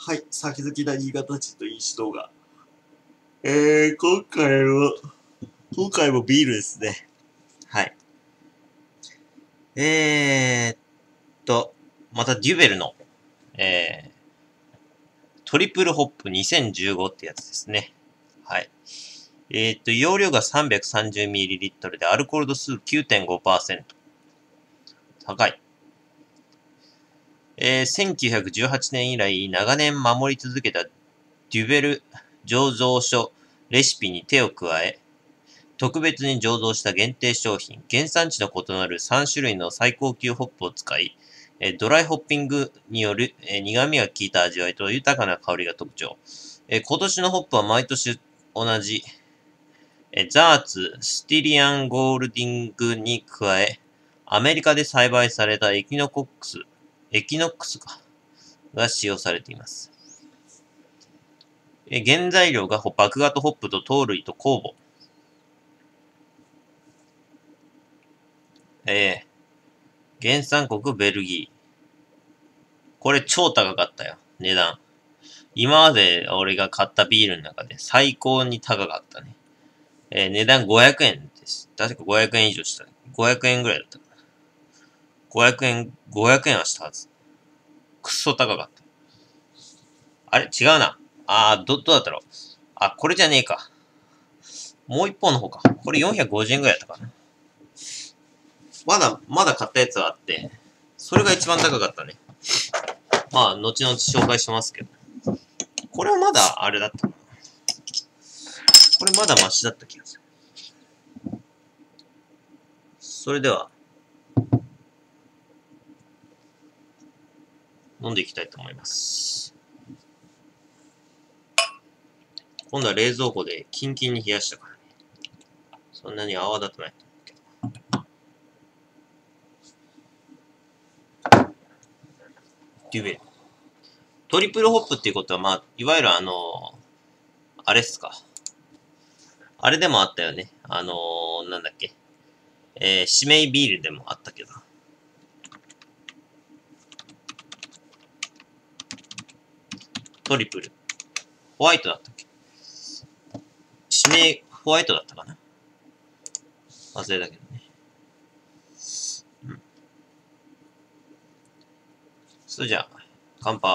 はい、先好きな新潟人と飲酒動画。今回もビールですね。はい。またデュベルの、トリプルホップ2015ってやつですね。はい。容量が 330ml でアルコール度数 9.5%。高い。1918年以来長年守り続けたデュベル醸造所レシピに手を加え、特別に醸造した限定商品、原産地の異なる3種類の最高級ホップを使い、ドライホッピングによる苦味が効いた味わいと豊かな香りが特徴。今年のホップは毎年同じ、ザーツ、スティリアンゴールディングに加え、アメリカで栽培されたエキノックスが使用されています。原材料が麦芽とホップと糖類と酵母。原産国ベルギー。これ超高かったよ、値段。今まで俺が買ったビールの中で最高に高かったね。値段500円です。確か500円以上した。500円ぐらいだったかな。500円はしたはず。くっそ高かった。あれ違うな。どうだったろう。これじゃねえか。もう一本の方か。これ450円ぐらいだったかな。まだ買ったやつはあって、それが一番高かったね。まあ、後々紹介しますけど。これはまだあれだったな。これまだマシだった気がする。それでは、飲んでいきたいと思います。今度は冷蔵庫でキンキンに冷やしたからね。そんなに泡立たないと思うけど。デュベル。トリプルホップっていうことは、まあ、いわゆるあれっすか。あれでもあったよね。なんだっけ。指名ビールでもあったけど。トリプル。ホワイトだったっけ？指名ホワイトだったかな？忘れたけどね。うん。それじゃあ、乾杯。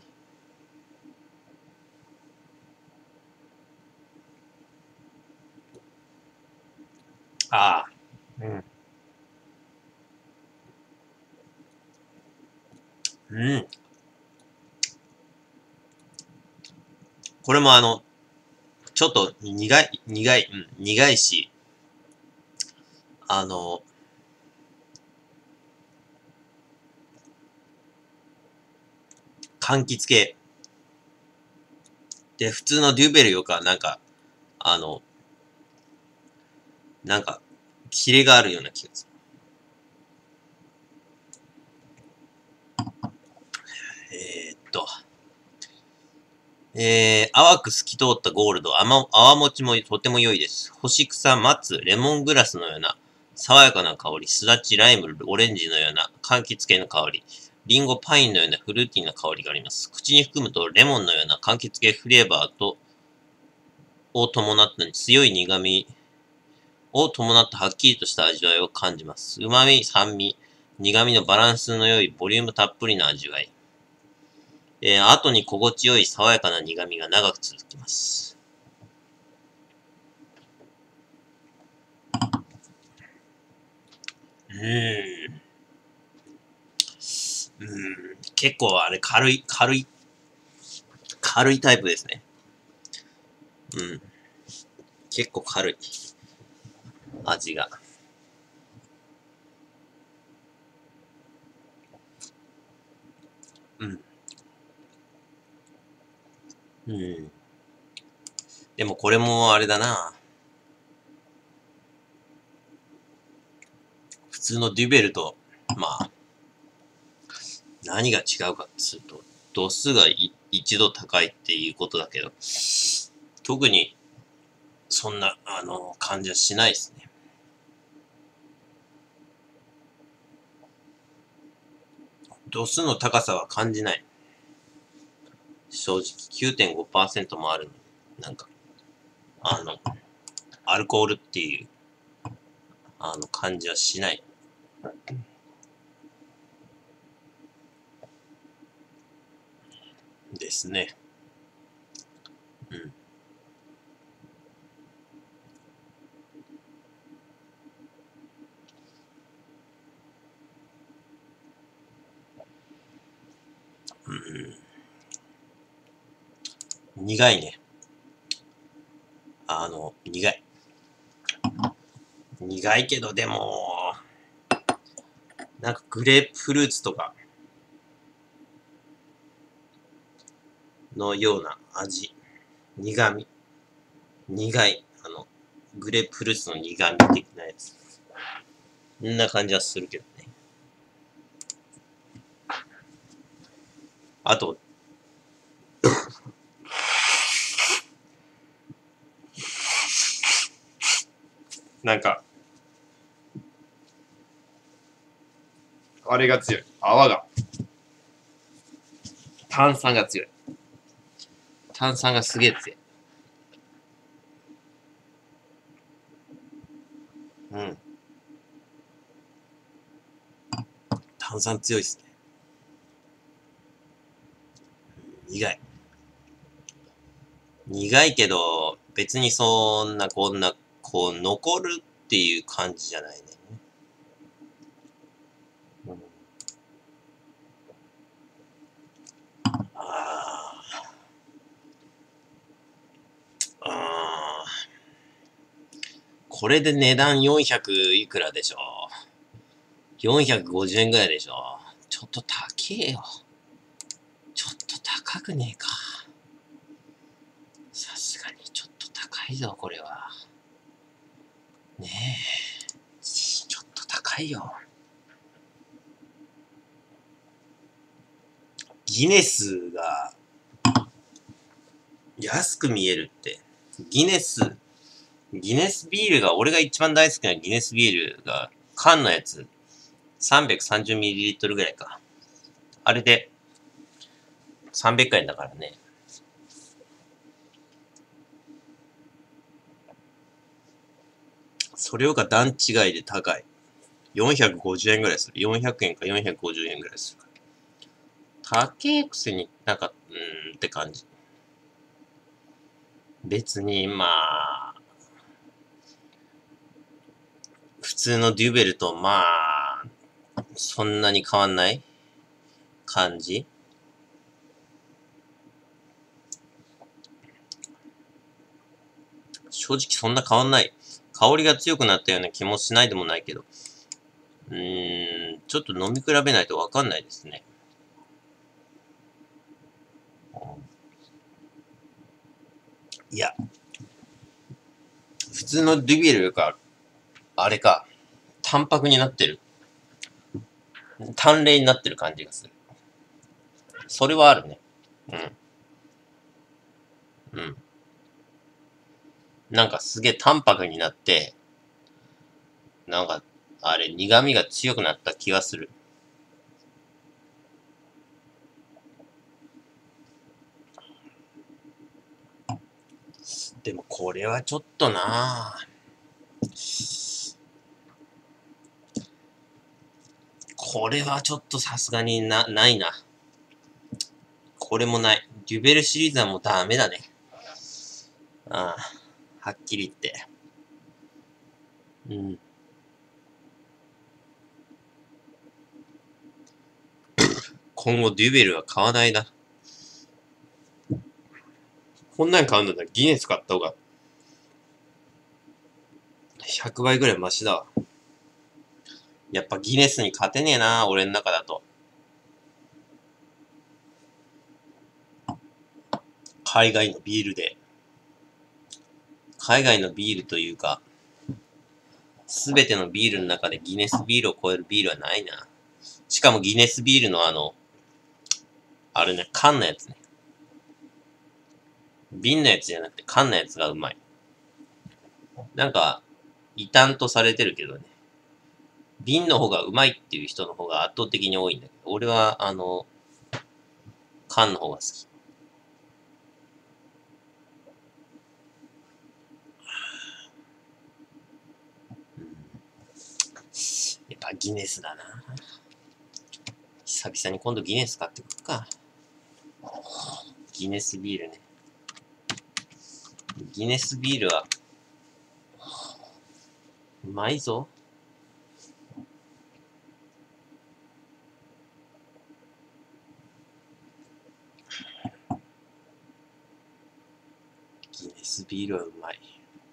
うん。うん。これもちょっと苦いし、柑橘系。で、普通のデューベルよか、なんか、キレがあるような気がする。淡く透き通ったゴールド、泡持ちもとても良いです。干し草、松、レモングラスのような爽やかな香り、すだち、ライム、オレンジのような柑橘系の香り、リンゴ、パインのようなフルーティーな香りがあります。口に含むとレモンのような柑橘系フレーバーを伴った強い苦味を伴ったはっきりとした味わいを感じます。旨味、酸味、苦味のバランスの良いボリュームたっぷりな味わい。後に心地よい爽やかな苦味が長く続きます。結構あれ軽いタイプですね。結構軽い。味が。でもこれもあれだな。普通のデュベルと、まあ、何が違うかっつうと、度数が一度高いっていうことだけど、特に、そんな、感じはしないですね。度数の高さは感じない。 正直 9.5% もあるの。なんか、アルコールっていう、感じはしない。ですね。うん。苦いね。苦い。苦いけど、でも、なんかグレープフルーツとかのような味。苦味。苦い。グレープフルーツの苦味的なやつ。そんな感じはするけどね。あと、なんか、あれが強い。泡が。炭酸が強い。炭酸がすげえ強い。うん。炭酸強いっすね。苦い。苦いけど、別にそんな、こんな、こう、残るっていう感じじゃないね。うん、ああ、これで値段400いくらでしょう。450円ぐらいでしょ。ちょっと高えよ。ちょっと高くねえか。さすがにちょっと高いぞ、これは。ねえ。ちょっと高いよ。ギネスが安く見えるって。ギネスビールが、俺が一番大好きなギネスビールが、缶のやつ、330ml ぐらいか。あれで、300円だからね。それが段違いで高い。450円ぐらいする。400円か450円ぐらいする。高えくせになんか、って感じ。別に、まあ、普通のデュベルと、まあ、そんなに変わんない感じ。正直そんな変わんない。香りが強くなったような気もしないでもないけど。ちょっと飲み比べないとわかんないですね。いや、普通のデュベルか、あれか、淡白になってる。淡麗になってる感じがする。それはあるね。うん。うん。なんかすげえ淡白になって、なんか、あれ、苦味が強くなった気がする。でもこれはちょっとなぁ。これはちょっとさすがにないな。これもない。デュベルシリーズはもうダメだね。ああ、はっきり言って。うん。今後デュベルは買わないな。こんなん買うんだったらギネス買った方が100倍ぐらいマシだわ。やっぱギネスに勝てねえな、俺の中だと。海外のビールで。海外のビールというか、すべてのビールの中でギネスビールを超えるビールはないな。しかもギネスビールのあれね、缶のやつね。瓶のやつじゃなくて缶のやつがうまい。なんか、異端とされてるけどね。瓶の方がうまいっていう人の方が圧倒的に多いんだけど、俺は、缶の方が好き。 ギネスだな。久々に今度ギネス買ってくるか。ギネスビールね。ギネスビールは、うまいぞ。ギネスビールはうまい。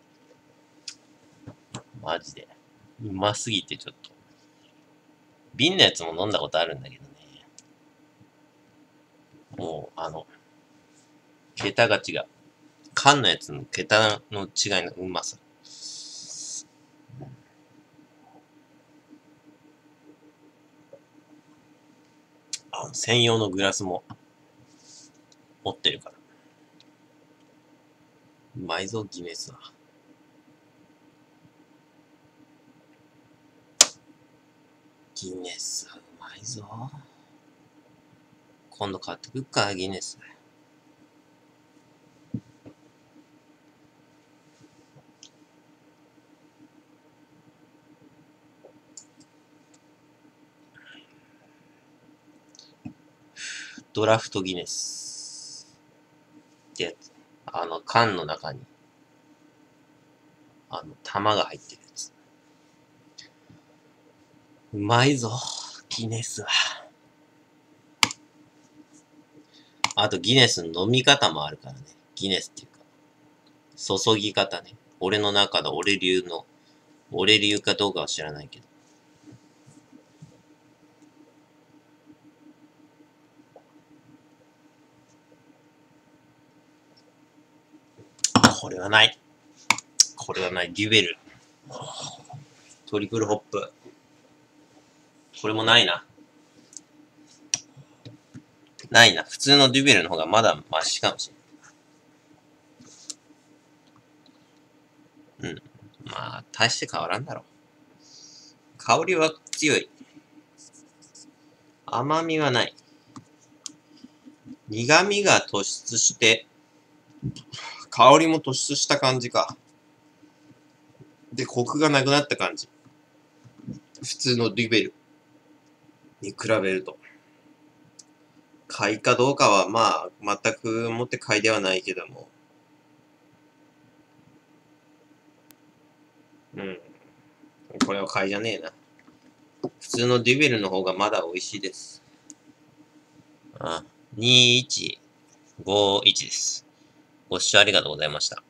マジで。うますぎてちょっと。瓶のやつも飲んだことあるんだけどね。もう、桁が違う。缶のやつの桁の違いのうまさ。専用のグラスも持ってるから。うまいぞ、ギネスは。ギネスはうまいぞ。今度買ってくっか、ギネス。ドラフトギネス。ってやつ。缶の中に、玉が入ってるやつ。うまいぞ、ギネスは。あとギネスの飲み方もあるからね。ギネスっていうか、注ぎ方ね。俺の中の俺流かどうかは知らないけど。これはない。これはない。デュベル。トリプルホップ。これもないな。ないな。普通のデュベルの方がまだマシかもしれない。うん。まあ、大して変わらんだろう。香りは強い。甘みはない。苦味が突出して、香りも突出した感じか。で、コクがなくなった感じ。普通のデュベルに比べると。買いかどうかは、まあ、全くもって買いではないけども。うん。これは買いじゃねえな。普通のデュベルの方がまだ美味しいです。2151です。ご視聴ありがとうございました。